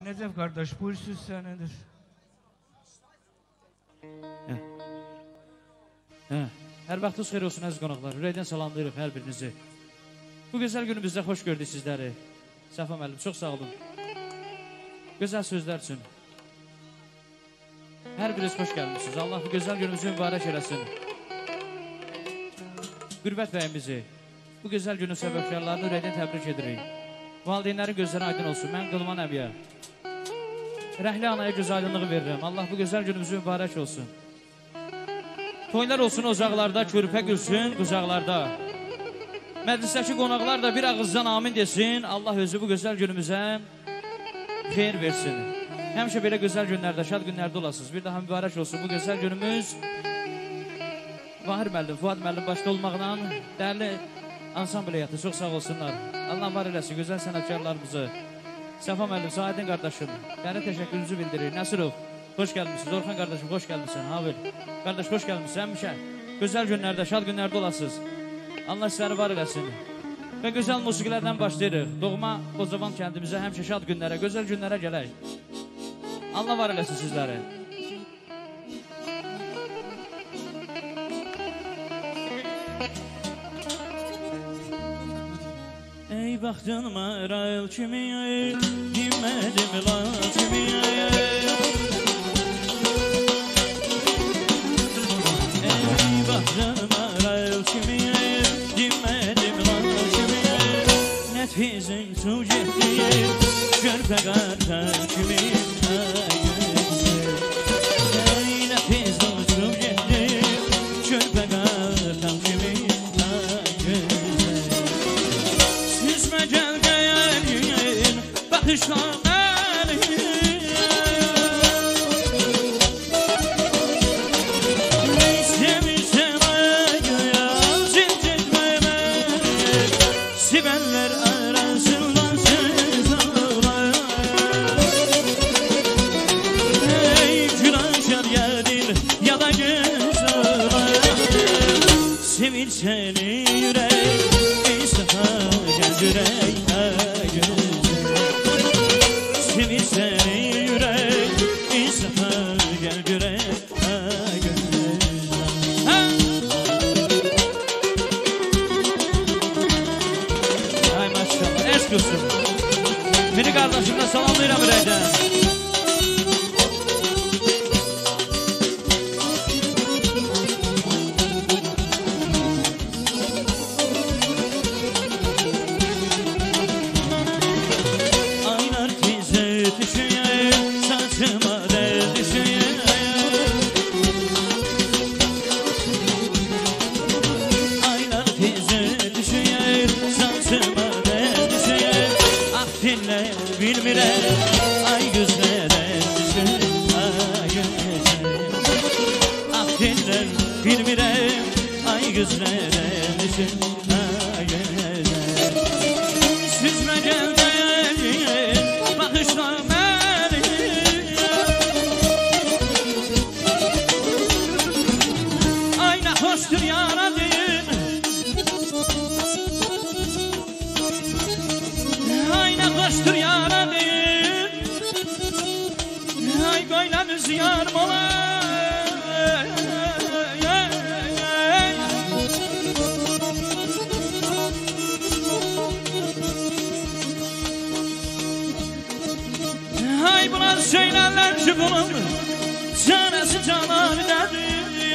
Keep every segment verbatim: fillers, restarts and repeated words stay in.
Necef kardeş, bu iş söz senedir. Hər vaxtınız xeyir olsun əziz qonaqlar. Ürəkdən salamlayırıq hər birinizi. Bu gözəl günümüzdə xoş gördük sizləri. Səfa müəllim, çox sağ olun. Gözəl sözlər üçün. Hər biriniz xoş gəlmişsiniz. Allah bu gözəl günümüzü mübarək eləsin. Qürbət bəyimizi, bu gözəl günün səbəbkarlarını ürəkdən təbrik edirik. Valideynlərin gözləri aydın olsun. Mən Qılman əbiyə, Rəhli anaya göz aydınlığı verirəm. Allah bu gözəl günümüzü mübarək olsun. Toylar olsun ocaqlarda, körpə gülsün qucaqlarda. Məclisdəki qonaqlar da bir ağızdan amin desin. Allah özü bu gözəl günümüzə xeyir versin. Həmişə belə gözəl günlərdə, şad günlərdə olasınız. Bir daha mübarək olsun bu gözəl günümüz. Vahir müəllim, Fuad müəllim başda olmaqla dəyərli ansambl heyəti çox sağ olsunlar. Allah var eləsin gözəl sənətkarlarımızı. Səfa müəllim, Sahidin qardaşım, dərin təşəkkürünüzü bildirir. Nəsirov, xoş gəlmişsiniz. Orxan qardaşım, xoş gəlmişsin. Habil, qardaş, xoş gəlmişsin. Həmişə gözəl günlərdə, şad günlərdə olasınız. Allah sizləri var eləsin. Və gözəl musiqilərdən başlayırıq. Doğma Qocavan kəndimizə həmişə şad günlərə, gözəl günlərə gələk. Allah var eləsin sizləri. Ey baxdın maral kimi, dinmədim lan kimi. Ey baxdın maral kimi, dinmədim lan kimi. Nəfizin su getdi, körpə qartan kimi. Ey nəfizin su getdi, körpə qartan kimi. Bakışlar beni Sevinçem ayağıya Zincirme beni Sibenler arasından söz ağlar Ey günaşar yadil ya da göz ağlar Sevil seni yürek Ey safa gel yürek Sevil seni yürek, İsa'na gel görek, ha gönül. Ay maşallah, eşk olsun. Beni kardeşimle salamlayıram ürəkdən. Bilmirəm, ay gözlərən düşür, ay gözlərən Ah dinlər, bilmirəm, ay gözlərən düşür, ay gözlərən Süzmə gəl dəyəlir, baxışla məni Ay nə xoşdur yaradın Ay nə xoşdur yaradın Ay böyləmiz yarım olay Ay bunlar söylərlər ki bunun Çarəsi cananidədir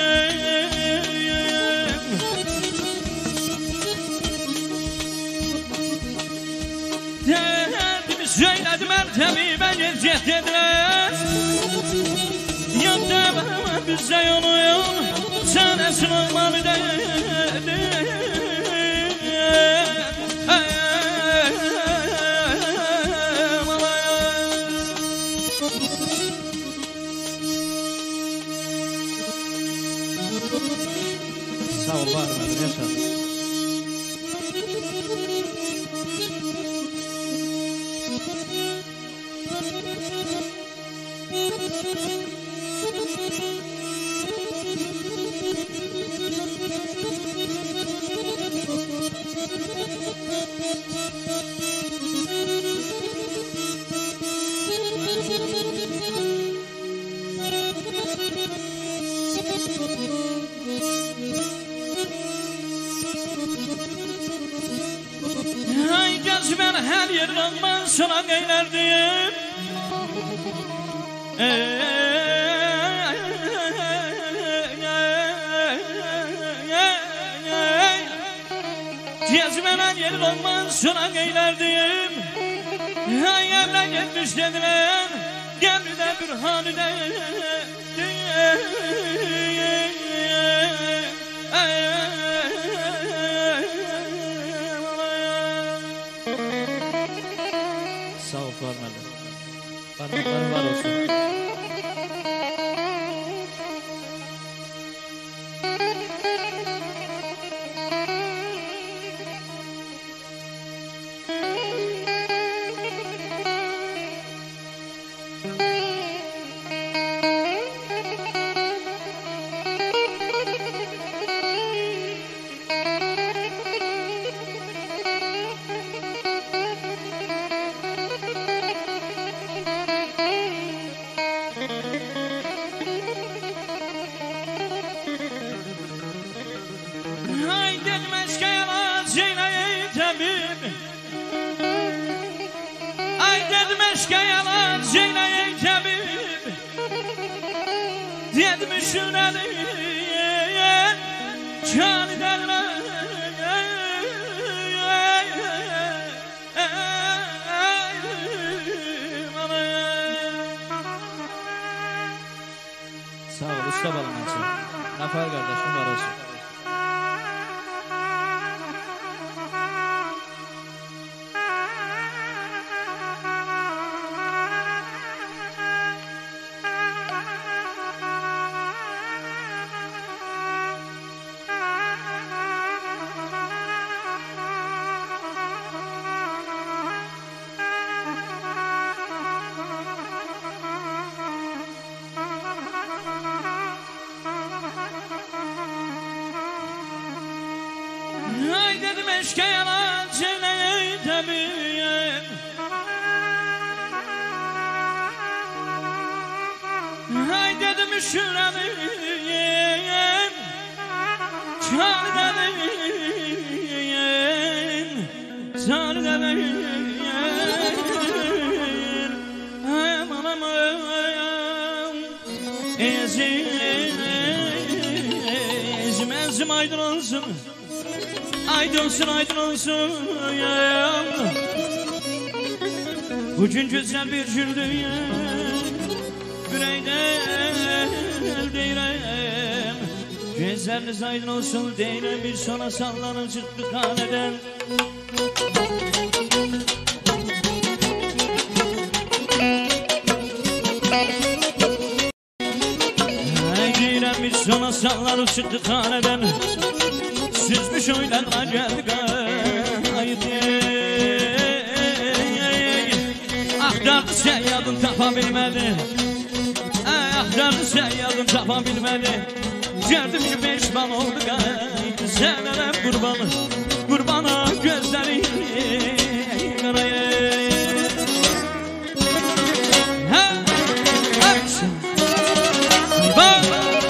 Dərdimi söylədim ərtəmi mən elcət edirəm Yadda bana bizə yolu yol Çarəsin olmalı dədir Sağ ol, var mənim, yaşadım her yer olmaz sonra eylerdim. Gezmen her yer olmaz sonra eylerdim. Ay evlen gitmiş dediler, gemide bir hanede. Sağ ol parmağı. Parmakları var olsun. Yalan Zeynep Tabip Dedmişsin alayım Çan derler Sağ ol usta balamansın Nafal kardeşim var olsun Ay dedim eşke yalan Zeynep Tabip Ay dedim üşürelim Çal dedim Çal dedim Ay aman aman Ezim Ezim ezim aydın olsun Aydın olsun, aydın olsun ya. Bugün güzel bir güldüğüm Yüreğden değilim Gözleriniz aydın olsun değilim Bir sona sallanıp çıktık haneden Ay değilim bir sona sallanıp çıktık haneden Süzmüş oylarla geldik ayıp Aktardı seyyadın tapabilmedi Aktardı seyyadın tapabilmedi Gördüm ki pişman olduk ay Senelem kurbanı Kurbana gözleri karayı Ha Akşam Bak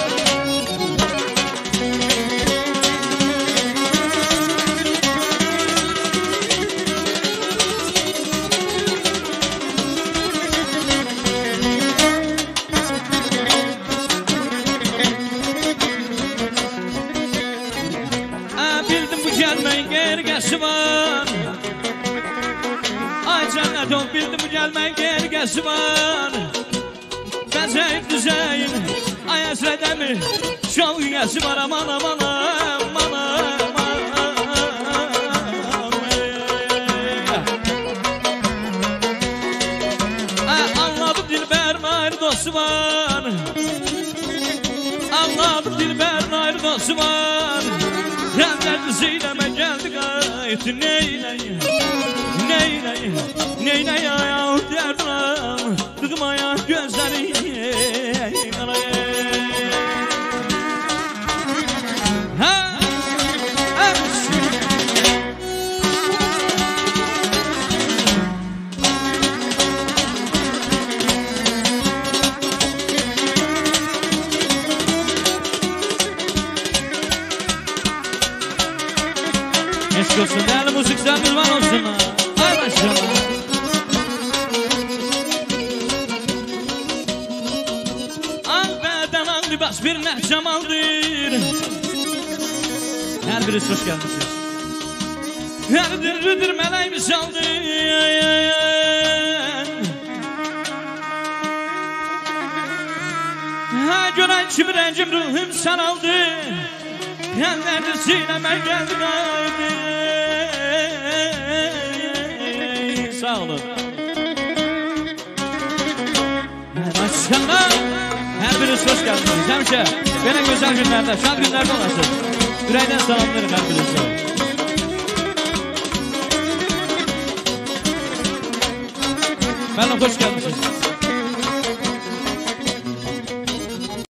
gergesi var Ay cennet ol bildim bu gelmeyin gergesi var Bezeyip düzeyin Ay esredemi Şov üyesi var aman aman aman aman Anladım dilber nair dostu var Anladım dilber nair dostu var Geldi Zeynep'e geldik ayet Neyleyim, neyleyim, neyleyim ya derdim Dıkmaya gözleri Ha, Eşk olsun değerli müziklerimiz var olsun. Ay başım Has bir cemaldir. Her birisi hoş gelmişsiniz. Her diridir meleği misaldır. Ha gören çivirencim ruhum sanaldı. Yerlerde sineme geldi. Sağ olun. Maşallah. Her birisi hoş geldiniz. Hemşe, böyle güzel günlerde, şad günlerde olasın. Yüreğden selamlarım her birisi. Benimle hoş gelmişsiniz.